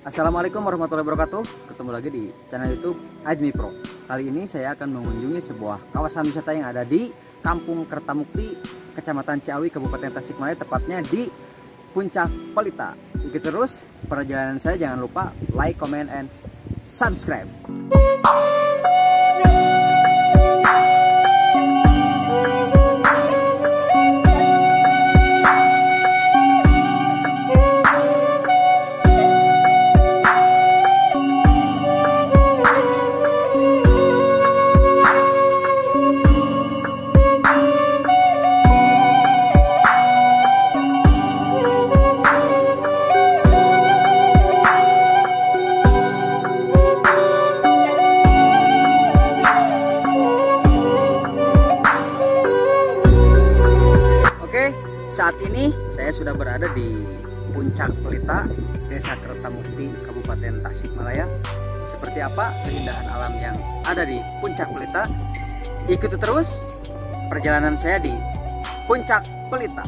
Assalamualaikum warahmatullahi wabarakatuh. Ketemu lagi di channel YouTube Ajmi Pro. Kali ini saya akan mengunjungi sebuah kawasan wisata yang ada di Kampung Kertamukti, Kecamatan Ciawi, Kabupaten Tasikmalaya, tepatnya di Puncak Pelita. Ikuti terus perjalanan saya, jangan lupa like, comment, and subscribe. Saat ini saya sudah berada di Puncak Pelita, Desa Kertamukti, Kabupaten Tasikmalaya. Seperti apa keindahan alam yang ada di Puncak Pelita? Ikuti terus perjalanan saya di Puncak Pelita.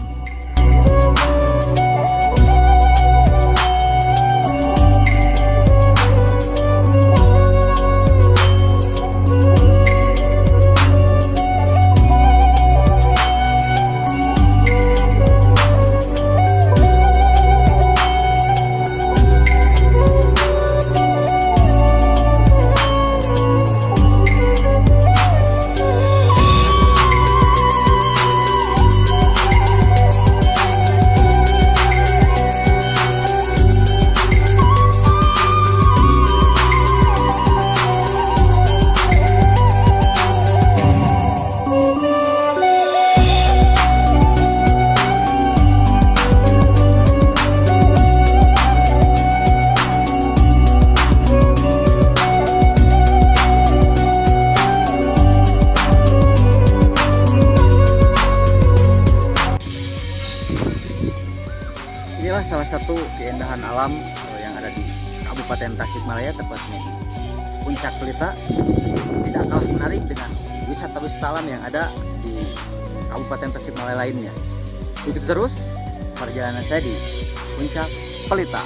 Inilah salah satu keindahan alam yang ada di Kabupaten Tasikmalaya, tepatnya di Puncak Pelita. Tidak kalah menarik dengan wisata-wisata alam yang ada di Kabupaten Tasikmalaya lainnya. Ikuti terus perjalanan saya di Puncak Pelita.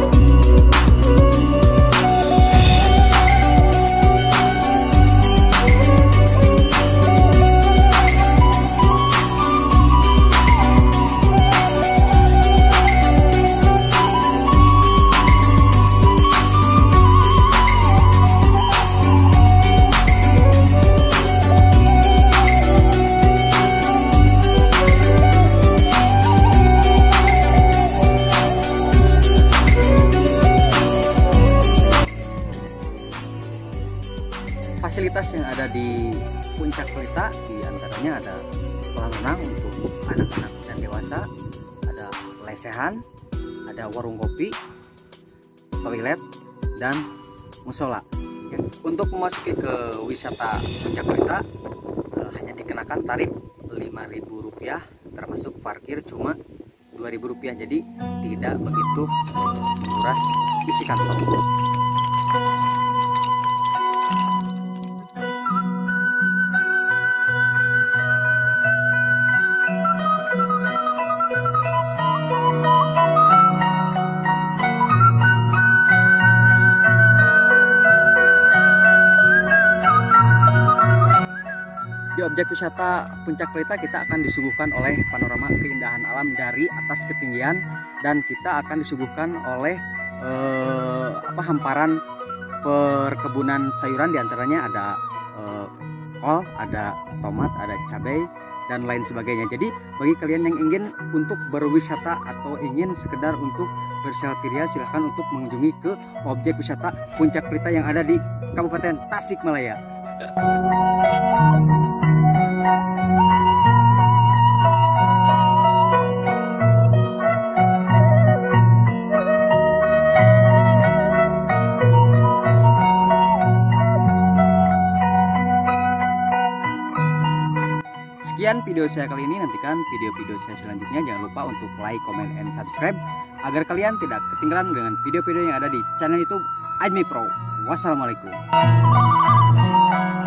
Fasilitas yang ada di Puncak Pelita diantaranya ada kolam renang untuk anak-anak dan dewasa, ada lesehan, ada warung kopi, toilet, dan musola. Untuk memasuki ke wisata Puncak Pelita hanya dikenakan tarif Rp5.000, termasuk parkir cuma Rp2.000, jadi tidak begitu menguras isi kantong. Di objek wisata Puncak Pelita kita akan disuguhkan oleh panorama keindahan alam dari atas ketinggian, dan kita akan disuguhkan oleh hamparan perkebunan sayuran, diantaranya ada kol, ada tomat, ada cabai, dan lain sebagainya. Jadi bagi kalian yang ingin untuk berwisata atau ingin sekedar untuk berselfie, silahkan untuk mengunjungi ke objek wisata Puncak Pelita yang ada di Kabupaten Tasikmalaya. Sekian video saya kali ini, nantikan video-video saya selanjutnya. Jangan lupa untuk like, comment, and subscribe agar kalian tidak ketinggalan dengan video-video yang ada di channel YouTube Ajmi Pro. Wassalamualaikum.